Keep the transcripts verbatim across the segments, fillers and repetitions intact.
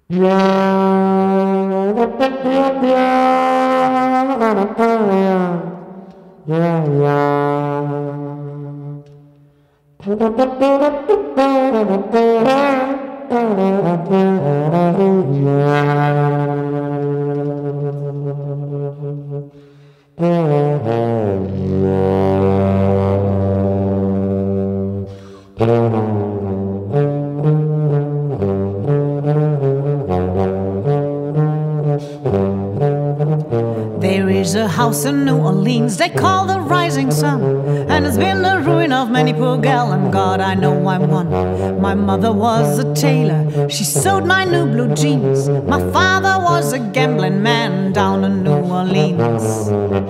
There is a house in New Orleans they call the Rising Sun, and it's been the ruin of many poor gal, and God, I know I'm one. My mother was a tailor, she sewed my new blue jeans. My father was a gambling man down in New Orleans.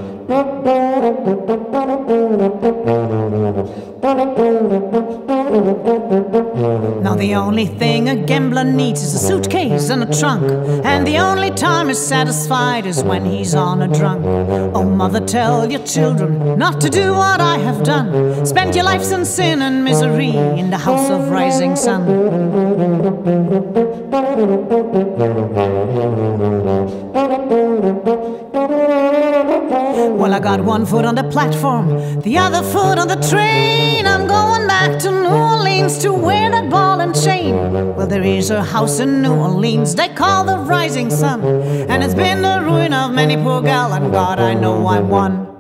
Now the only thing a gambler needs is a suitcase and a trunk, and the only time he's satisfied is when he's on a drunk. Oh mother, tell your children not to do what I have done. Spend your lives in sin and misery in the house of Rising Sun. Well, I got one foot on the platform, the other foot on the train. I'm going back to New Orleans to wear that ball and chain. Well, there is a house in New Orleans they call the Rising Sun, and it's been the ruin of many poor gal, and God, I know I'm one.